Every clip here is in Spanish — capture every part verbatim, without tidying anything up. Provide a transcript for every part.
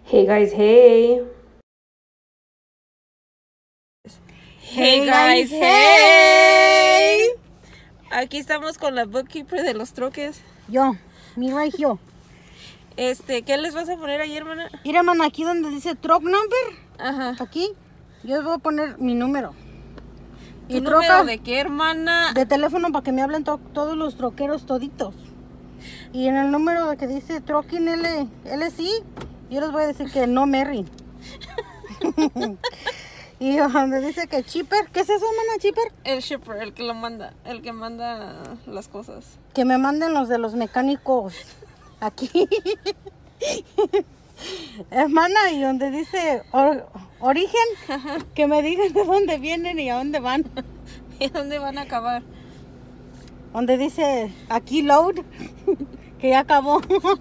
Hey guys, hey. Hey guys, hey. Aquí estamos con la bookkeeper de los troques. Yo, mi right yo. Este, ¿qué les vas a poner ahí, hermana? Mira, hermana, aquí donde dice truck number, Ajá. aquí, yo les voy a poner mi número. ¿Tu número de qué, hermana? De teléfono para que me hablen to todos los troqueros toditos. Y en el número de que dice Trucking L LC, yo les voy a decir que no Mary. Y donde dice que Chipper, ¿qué es eso, hermana, Chipper? El shipper, el que lo manda, el que manda las cosas. Que me manden los de los mecánicos aquí. Hermana, y donde dice or, origen, Ajá. que me digan de dónde vienen y a dónde van. ¿Y dónde van a acabar? Donde dice aquí load, que ya acabó.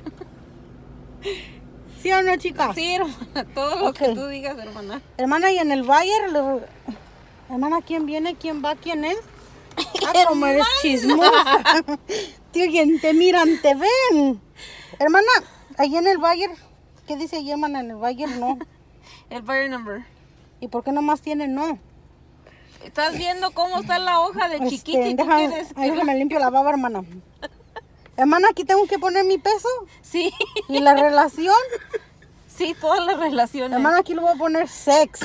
¿Sí o no, chicas? Sí, hermana, todo lo Okay. que tú digas, hermana. Hermana, y en el Bayer, le... hermana, ¿quién viene? ¿Quién va? ¿Quién es? Ah, como eres chismosa. Tío, quien te miran, te ven. Hermana, ahí en el Bayer, ¿qué dice ahí, hermana? En el Bayer no. El buyer number. ¿Y por qué nomás tiene no? ¿Estás viendo cómo está la hoja de Este, chiquita y tú déjame, quieres que ahí la- déjame limpio la baba, hermana. Hermana, aquí tengo que poner mi peso Sí, y la relación. sí, todas las relaciones. Hermana, aquí le voy a poner sex.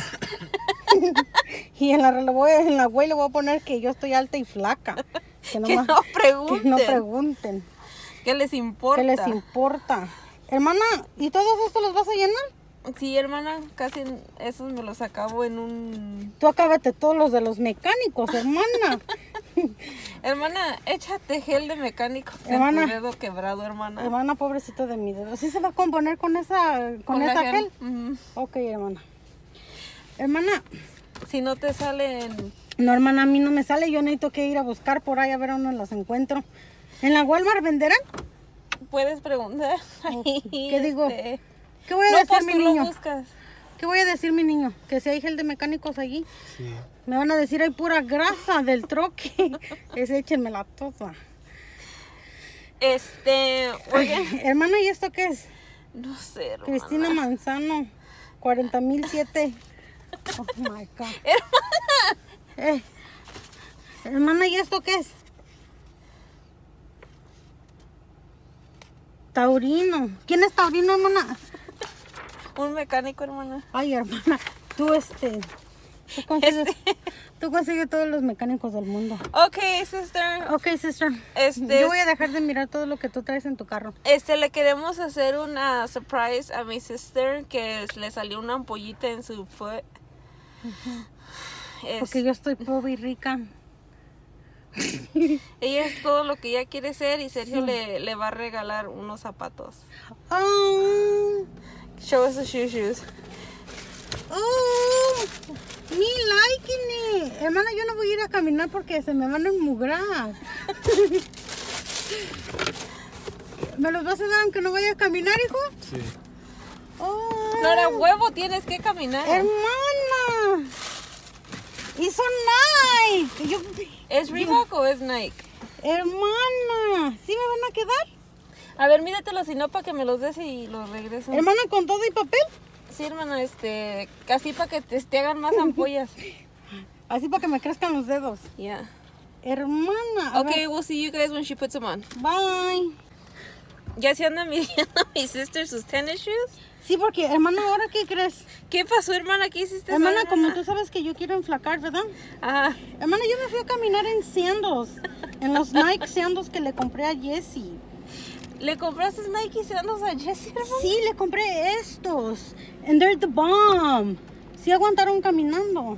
Y en la, le voy, en la güey le voy a poner que yo estoy alta y flaca. Que, Que nomás- no pregunten. que no pregunten. ¿Qué les importa? ¿Qué les importa? Hermana, ¿y todos estos los vas a llenar? Sí, hermana, casi esos me los acabo en un... Tú acábate todos los de los mecánicos, hermana. Hermana, échate gel de mecánico en Hermana. tu dedo quebrado, hermana. Hermana, pobrecito de mi dedo. ¿Sí se va a componer con esa, con la esa gel? Ujú. Ok, hermana. Hermana, Si no te salen... no, hermana, a mí no me sale. Yo necesito que ir a buscar por ahí a ver dónde los encuentro. ¿En la Walmart venderán? Puedes preguntar. Ahí, ¿Qué digo? este, ¿Qué voy a No, decir, pues mi tú lo niño? buscas. ¿Qué voy a decir, mi niño? Que si hay gel de mecánicos allí, Sí. me van a decir hay pura grasa del troque. Es échenmela toda. Este... Oigan, Hermana, ¿y esto qué es? no sé, hermana. Cristina Manzano, cuarenta mil siete. Oh my God. Hermana. Eh, hermana, ¿y esto qué es? Taurino. ¿Quién es Taurino, hermana? Un mecánico, hermana. Ay, hermana, tú este. Tú consigues, Este. tú consigues todos los mecánicos del mundo. Ok, sister. Ok, sister. Este Yo voy a dejar de mirar todo lo que tú traes en tu carro. Este, le queremos hacer una surprise a mi sister que le salió una ampollita en su foot. Es- Porque yo estoy pobre y rica. Ella es todo lo que ella quiere ser y Sergio le, le va a regalar unos zapatos. Oh, Show us the shoe shoes. oh, me liking it. Hermana, yo no voy a ir a caminar porque se me van a enmugrar. ¿Me los vas a dar aunque no vaya a caminar, hijo? Sí. Oh, No era huevo, tienes que caminar. hermana. Y son Nike. Yo, ¿Es Reebok o es Nike? hermana, ¿sí me van a quedar? A ver, mídetelos si no para que me los des y los regreso. Hermana, con todo y papel. Sí, hermana, este, casi para que te, te hagan más ampollas. Así para que me crezcan los dedos. Yeah. Hermana. a Okay, ver, we'll see you guys when she puts them on. bye. ¿Ya se anda midiendo mi sister sus tennis shoes? Sí, porque, hermana, ¿ahora qué crees? ¿Qué pasó, hermana? ¿Qué hiciste? Hermana, esa como gana? tú sabes que yo quiero enflacar, ¿verdad? Ajá. Hermana, yo me fui a caminar en sandals. En los Nike sandals que le compré a Jessie. ¿Le compraste Nike sandals a Jessie, hermana? Sí, le compré estos. And they're the bomb. Sí aguantaron caminando.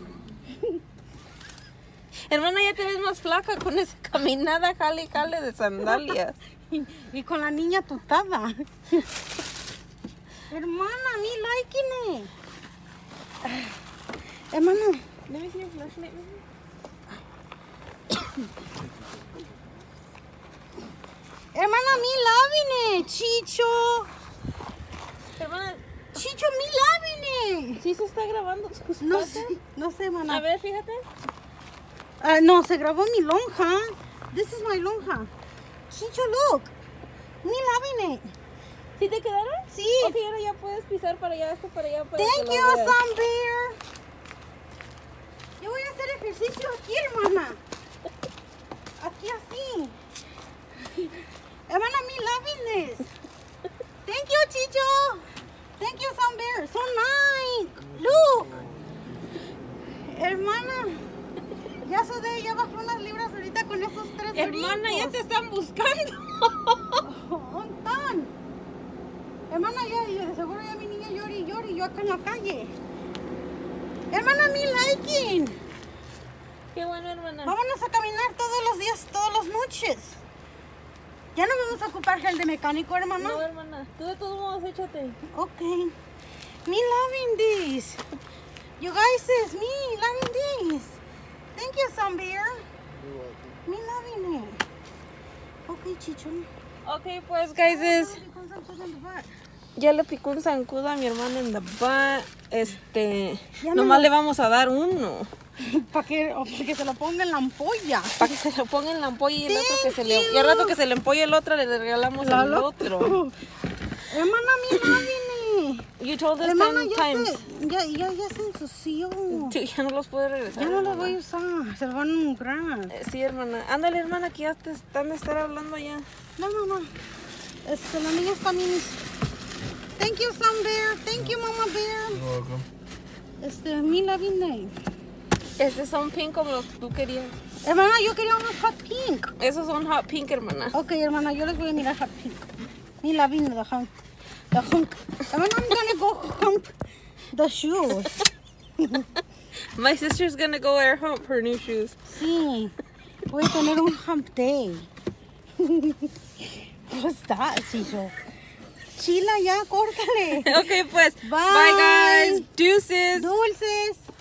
Hermana, ya te ves más flaca con esa caminada jale y jale de sandalias. Y, y con la niña tutada. Hermana, me liking it. Hermana, Let me see your flashlight. hermana, me loving it. Chicho. Hermana, Chicho, me loving it. ¿sí se está grabando sus No patas? sé, no sé, hermana. A ver, fíjate. Ah, no, se grabó mi lonja. This is my lonja. Chicho, look. Me loving it. ¿Sí te quedaron? Sí. Ok, ahora ya ya puedes pisar para allá, esto para allá. Para Thank que you, lo veas. Sun Bear. Yo voy a hacer ejercicio aquí, hermana. Aquí así. Hermana, me loving this. Thank you, Chicho. Thank you, Sun Bear. So nice. Look. Hermana, ya sudé, ya bajé unas libras ahorita con esos tres Hermana, ya brincos. te están buscando. ¿Dónde están? Hermana, ya, ya, de seguro ya mi niña llora y llora y yo acá en la calle. Hermana, me liking. Qué bueno, hermana. Vámonos a caminar todos los días, todas las noches. Ya no vamos a ocupar gel de mecánico, hermana. No, hermana. Tú de todos modos échate. Ok. Me loving this. You guys is me loving this. Thank you, Sun Bear. Me loving it. Okay, Chicho. Ok, pues, guys, es... Ya le picó un zancudo a mi hermana en the butt. Este... Ya me nomás lo- le vamos a dar uno. Para que, o para que se lo ponga en la ampolla. Para que se lo ponga en la ampolla y el otro que se le... Thank Y al rato que se le empolle el otro, le regalamos La el lo- otro. Hermana, me loving it. You told us Hermana, ten ya times. se, ya, ya, ya se ensució. Sí, ya no los puede regresar. Ya no los hermana. voy a usar, se los van a mugrar. Eh, Sí, hermana. Ándale, hermana, que ya te están de estar hablando ya. No, no, no. Este, la niña está bien. Thank you, Sun Bear. Thank you, Mama Bear. You're welcome. Este, me loving it. Estos son pink como los que tú querías. Hermana, yo quería unos hot pink. Esos son hot pink, hermana. Ok, hermana, yo les voy a mirar hot pink. Me loving the hunk. The hunk. Hermana, I'm gonna go hump the shoes. My sister's gonna go wear hump her new shoes. Sí. Voy a tener un hump day. What's that, Chicho? Chila, ya, córtale. Okay, pues. Bye. Bye, guys. Deuces. Dulces.